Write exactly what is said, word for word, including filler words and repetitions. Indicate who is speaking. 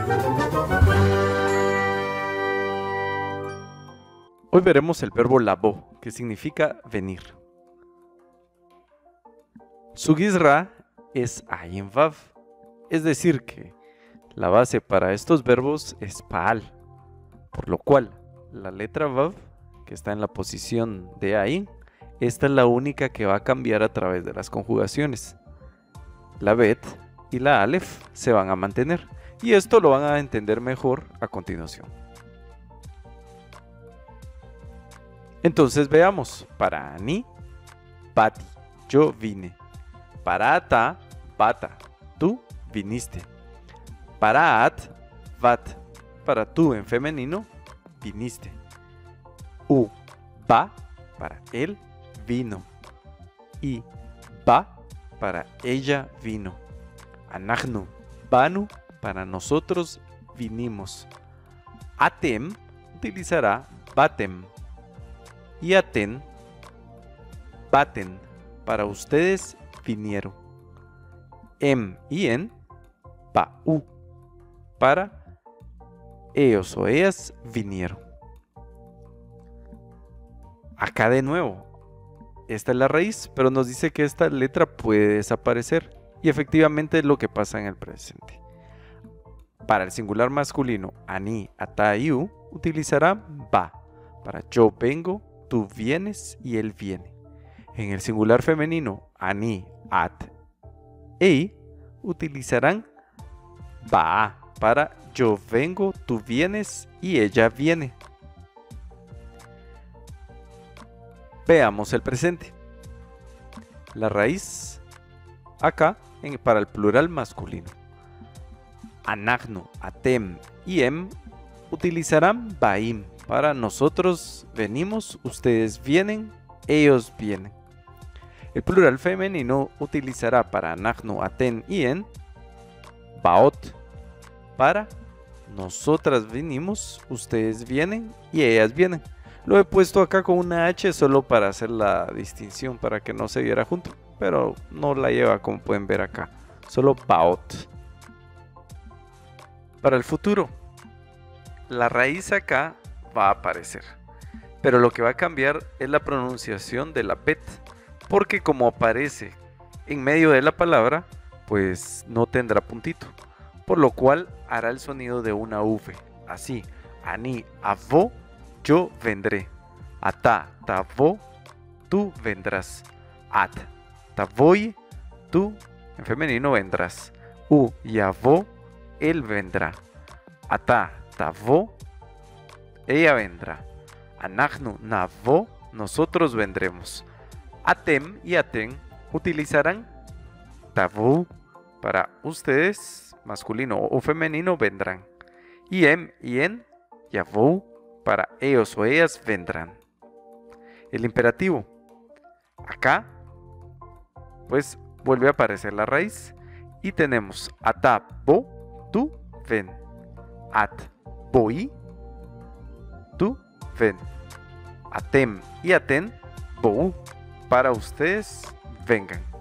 Speaker 1: Hoy veremos el verbo labo, que significa venir. Su gizra es ayin vav, es decir que la base para estos verbos es paal, por lo cual la letra vav, que está en la posición de ayin, esta es la única que va a cambiar a través de las conjugaciones. La bet y la alef se van a mantener, y esto lo van a entender mejor a continuación. Entonces veamos, para ani, bati, yo vine. Para ata, bata, tú viniste. Para at, vat, para tú en femenino, viniste. U, va, para él, vino. Y va, para ella, vino. Anachnu, banu, para nosotros, vinimos. Atem, utilizará batem. Y aten, baten, para ustedes vinieron. Em y en, ba'u, para ellos o ellas vinieron. Acá de nuevo, esta es la raíz, pero nos dice que esta letra puede desaparecer. Y efectivamente es lo que pasa en el presente. Para el singular masculino, ani, ata y u, utilizará va, para yo vengo, tú vienes y él viene. En el singular femenino, ani, at, ei, utilizarán va para yo vengo, tú vienes y ella viene. Veamos el presente. La raíz acá en, para el plural masculino. Anachnu, atem y em utilizarán baim. Para nosotros venimos, ustedes vienen, ellos vienen. El plural femenino utilizará para anachnu, aten y en baot. Para nosotras venimos, ustedes vienen y ellas vienen. Lo he puesto acá con una H solo para hacer la distinción, para que no se viera junto, pero no la lleva como pueden ver acá, solo baot. Para el futuro, la raíz acá va a aparecer, pero lo que va a cambiar es la pronunciación de la bet, porque como aparece en medio de la palabra, pues no tendrá puntito, por lo cual hará el sonido de una V, así, ani, avo, yo vendré, ata, tavo, tú vendrás, at, tavoy, tú en femenino vendrás, u y avo, él vendrá, ata, tavo, ella vendrá. Anachnu, navo, nosotros vendremos. Atem y aten utilizarán tavu para ustedes, masculino o femenino, vendrán. Y em y en, yavou, para ellos o ellas vendrán. El imperativo. Acá, pues vuelve a aparecer la raíz. Y tenemos ata, bo, tú, ven. At, boi, tú, ven. Atem y aten, bou, para ustedes, vengan.